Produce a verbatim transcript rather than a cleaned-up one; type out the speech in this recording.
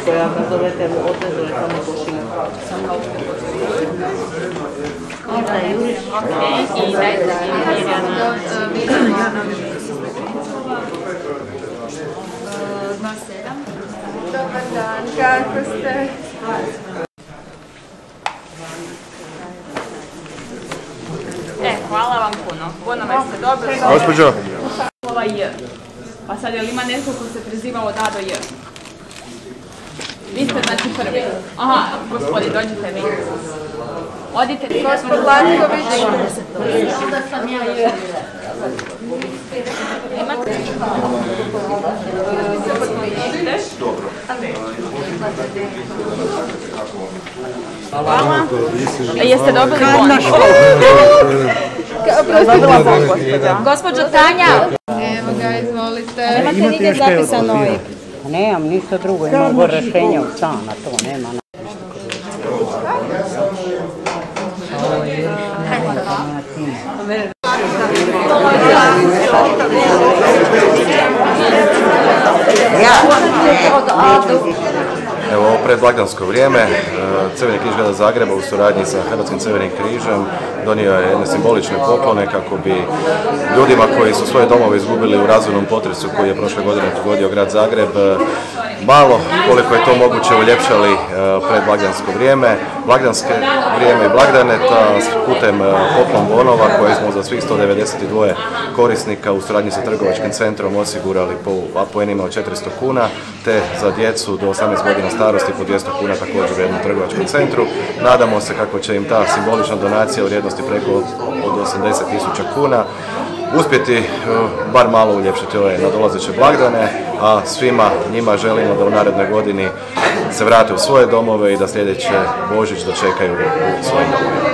koja ga zovete odvezuje tamo pošilju. Ok, i dajte Mirjana. Dobar dan, kako ste? E, hvala vam puno. Puno me ste dobili. Gospođo. Ova J. Pa sad, je li ima netko ko se prezivao da do J? Vi ste znači prvi. Aha, gospodin, dođite vi. Odite. Gospod Latković. Onda sam ja J. Imate? Dobro. Hvala. Jeste dobili bonus? Dobila sam gospođa. Gospođo Tanja. Evo ga, izvolite. Nemate nigdje zapisano O I B? Nemam ništa drugo, imam rješenja u stana, to nema. Evo, ovo predblagdansko vrijeme, Crveni križ grada Zagreba u suradnji sa Hrvatskim crvenim križem donio je jedne simbolične poklone kako bi ljudima koji su svoje domove izgubili u razornom potresu koji je prošle godine pogodio grad Zagreb, malo koliko je to moguće uljepšali predblagdansko vrijeme, blagdanske vrijeme i blagdaneta putem poklon bonova koje smo za svih sto devedeset dva korisnika u suradnji sa trgovačkim centrom osigurali po apoenima od četiristo kuna, te za djecu do osamnaest godina starosti po dvjesto kuna također u jednom trgovačkom centru. Nadamo se kako će im ta simbolična donacija u vrijednosti preko od osamdeset tisuća kuna uspjeti bar malo uljepšati ove nadolazeće blagdane, a svima njima želimo da u narednoj godini se vrate u svoje domove i da sljedeće Božić dočekaju u svojim domovima.